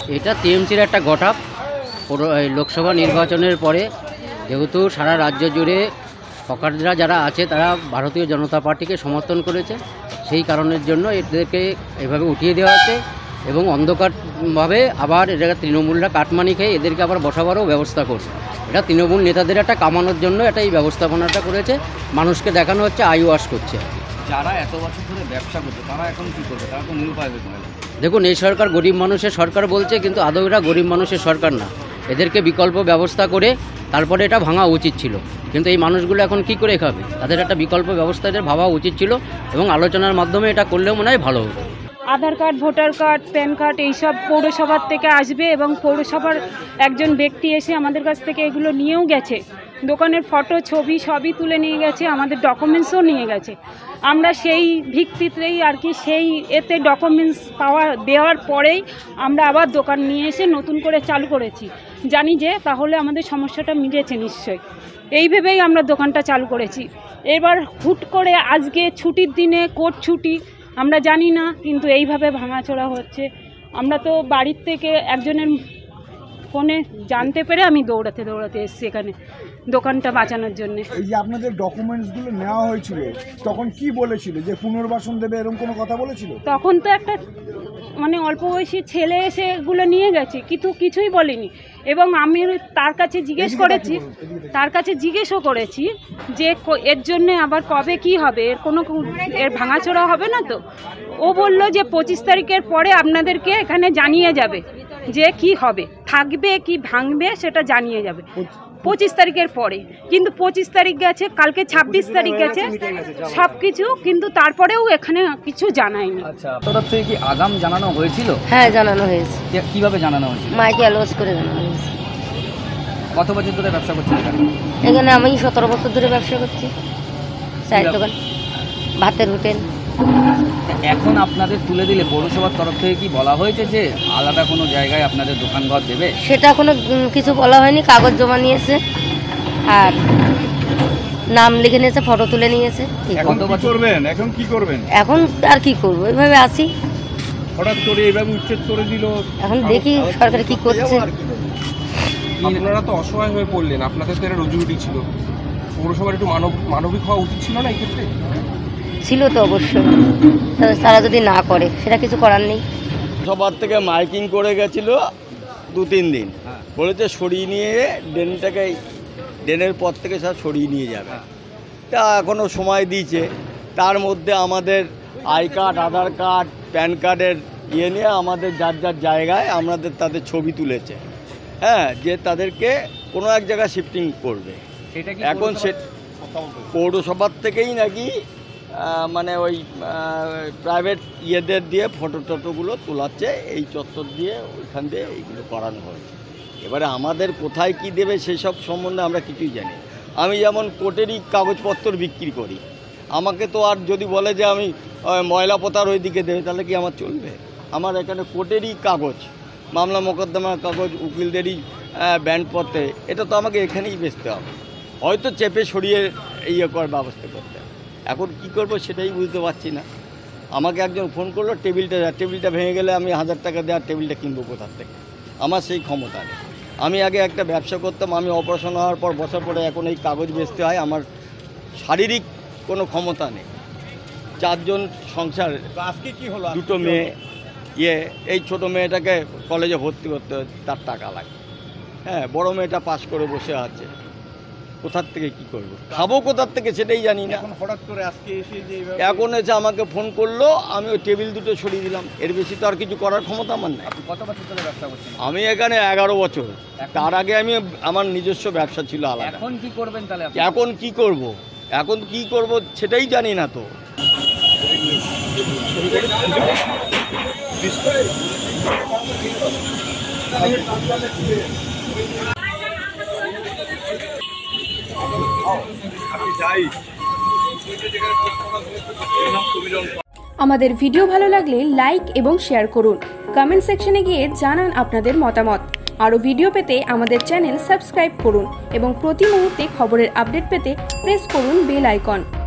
এটা টিএমসির একটা ঘটক। লোকসভা নির্বাচনের পরে যেহেতু সারা রাজ্য জুড়ে হকাররা যারা আছে তারা ভারতীয় জনতা পার্টিকে সমর্থন করেছে, সেই কারণের জন্য এদেরকে এভাবে উঠিয়ে দেওয়া হচ্ছে এবং অন্ধকারভাবে আবার এরা তৃণমূলরা কাটমানি খেয়ে এদেরকে আবার বসাবারও ব্যবস্থা করছে। এটা তৃণমূল নেতাদের একটা কামানোর জন্য এটা এই ব্যবস্থাপনাটা করেছে, মানুষকে দেখানো হচ্ছে আই ওয়াশ করছে। যারা এত বছর ধরে ব্যবসা করছে তারা এখন কী করবে? তারা তো নিরুপায় হয়ে গেছে। দেখুন, এই সরকার গরিব মানুষের সরকার বলছে, কিন্তু আদৌ এরা গরিব মানুষের সরকার না। এদেরকে বিকল্প ব্যবস্থা করে তারপরে এটা ভাঙা উচিত ছিল, কিন্তু এই মানুষগুলো এখন কি করে খাবে? তাদের একটা বিকল্প ব্যবস্থা এদের ভাবা উচিত ছিল এবং আলোচনার মাধ্যমে এটা করলেও মনে হয় ভালো হতো। Aadhaar card, voter card, PAN card এইসব পৌরসভার থেকে আসবে এবং পৌরসভার একজন ব্যক্তি এসে আমাদের কাছ থেকে এগুলো নিয়েও গেছে। দোকানের ফটো, ছবি সবই তুলে নিয়ে গেছে, আমাদের ডকুমেন্টসও নিয়ে গেছে। আমরা সেই ভিত্তিতেই আর কি সেই এতে ডকুমেন্টস দেওয়ার পরেই আমরা আবার দোকান নিয়ে এসে নতুন করে চালু করেছি। জানি যে তাহলে আমাদের সমস্যাটা মিটেছে নিশ্চয়ই, এই ভেবেই আমরা দোকানটা চালু করেছি। এবার হুট করে আজকে ছুটির দিনে কোর্ট ছুটি, আমরা জানি না, কিন্তু এইভাবে ভাঙাচোরা হচ্ছে। আমরা তো বাড়ির থেকে একজনের ফোনে জানতে পেরে আমি দৌড়াতে এসেছি এখানে দোকানটা বাঁচানোর জন্য। এই যে আপনাদের ডকুমেন্টসগুলো নেওয়া হয়েছিল তখন কি বলেছিল যে পুনর্বাসন দেবে, এরকম কোনো কথা বলেছিল? তখন তো একটা অল্প বয়সী ছেলে এসে এগুলো নিয়ে গেছে, কিন্তু কিছুই বলেনি। এবং আমি তার কাছে জিজ্ঞেসও করেছি যে এর জন্য আবার কবে কি হবে, এর ভাঙাচোরা হবে না তো? ও বলল যে 25 তারিখের পরে আপনাদেরকে এখানে জানিয়ে যাবে যে কি হবে, থাকবে কি ভাঙবে সেটা জানিয়ে যাবে 25 তারিখের পরে। কিন্তু 25 তারিখ গেছে, কালকে 26 তারিখ গেছে, সব কিছু, কিন্তু তারপরেও এখানে কিছু জানায়নি। আচ্ছা, আপনার থেকে কি আগাম জানানো হয়েছিল? হ্যাঁ, জানানো হয়েছে। কিভাবে জানানো হয়েছিল? মাইকে অ্যালাউন্স করে জানানো হয়েছে। কত বছর ধরে ব্যবসা করছেন এখানে? আমি 17 বছর ধরে ব্যবসা করছি। চায়ের দোকান, ভাতের হোটেল। এখন আপনাদের তুলে দিলে পৌরসভার তরফ থেকে কি বলা হয়েছে যে আলাদা কোনো জায়গায় আপনাদের দোকানঘর দেবে? সেটা কোনো কিছু বলা হয়নি। কাগজ জমা নিয়েছে আর নাম লিখে নিয়েছে, ফটো তুলে নিয়েছে। এখন কি করবেন? এখন আর কি করবো, এইভাবে আসি। হঠাৎ করে এইভাবে উচ্ছেদ করে দিল, এখন দেখি সরকার কি করছে। আপনারা তো অসহায় হয়ে পড়লেন, আপনাদের তো এটা রুজি ছিল। পৌরসভার একটু মানবিক হওয়া উচিত ছিল না এই ক্ষেত্রে? ছিল তো অবশ্যই, তারা যদি না করে সেটা কিছু করার নেই। সবার থেকে মাইকিং করে গেছিল 2-3 দিন, বলেছে সরিয়ে নিয়ে ড্রেনের পর থেকে সব সরিয়ে নিয়ে যাবে। তা এখনও সময় দিয়েছে, তার মধ্যে আমাদের I card, Aadhaar card, PAN কার্ডের নিয়ে আমাদের যার জায়গায় তাদের ছবি তুলেছে, হ্যাঁ, যে তাদেরকে কোনো এক জায়গায় শিফটিং করবে। এখন সে পৌরসভার থেকেই নাকি ওই প্রাইভেট ইয়েদের দিয়ে ফটোগুলো তোলাচ্ছে, এই চত্বর দিয়ে ওইখান দিয়ে এইগুলো করানো হয়েছে। এবারে আমাদের কোথায় কি দেবে সেসব সম্বন্ধে আমরা কিছুই জানি। আমি যেমন কোর্টেরই কাগজপত্র বিক্রি করি, আমাকে তো আর যদি বলে যে আমি ময়লা পোতার ওই দিকে দেবে, তাহলে কি আমার চলবে? আমার এখানে কোর্টেরই কাগজ, মামলা মোকদ্দমার কাগজ, উকিলদেরই ব্যান্ডপত্রে, এটা তো আমাকে এখানেই বেচতে হবে, হয়তো চেপে সরিয়ে করার ব্যবস্থা করতে হবে। এখন কি করব সেটাই বুঝতে পারছি না। আমাকে একজন ফোন করলো, টেবিলটা ভেঙে গেলে আমি 1000 টাকা দেওয়ার টেবিলটা কিনবো কোথার থেকে? আমার সেই ক্ষমতা নেই। আমি আগে একটা ব্যবসা করতাম, আমি অপারেশন হওয়ার পর বছর পরে এখন এই কাগজ বেচতে হয়। আমার শারীরিক কোনো ক্ষমতা নেই। 4 জন সংসার, আজকে কি হলো, 2 মেয়ে, এই ছোটো মেয়েটাকে কলেজে ভর্তি করতে তার টাকা লাগে, হ্যাঁ, বড় মেয়েটা পাস করে বসে আছে, কোথার থেকে কি করব, খাবো কোথার থেকে সেটাই জানি না। হঠাৎ করে আজকে এখন এসে আমাকে ফোন করলো, আমি ওই টেবিল 2টো সরিয়ে দিলাম, এর বেশি তো আর কিছু করার ক্ষমতা আমার নাই। কত বছর ধরে ব্যবসা করছেন? আমি এখানে 11 বছর। তার আগে আমার নিজস্ব ব্যবসা ছিল আলাদা। এখন কি করবেন তাহলে? এখন কি করব সেটাই জানি না তো। আমাদের ভিডিও ভালো লাগলে লাইক এবং শেয়ার করুন। কমেন্ট সেকশনে গিয়ে জানান আপনাদের মতামত। আরও ভিডিও পেতে আমাদের চ্যানেল সাবস্ক্রাইব করুন এবং প্রতি মুহূর্তে খবরের আপডেট পেতে প্রেস করুন বেল আইকন।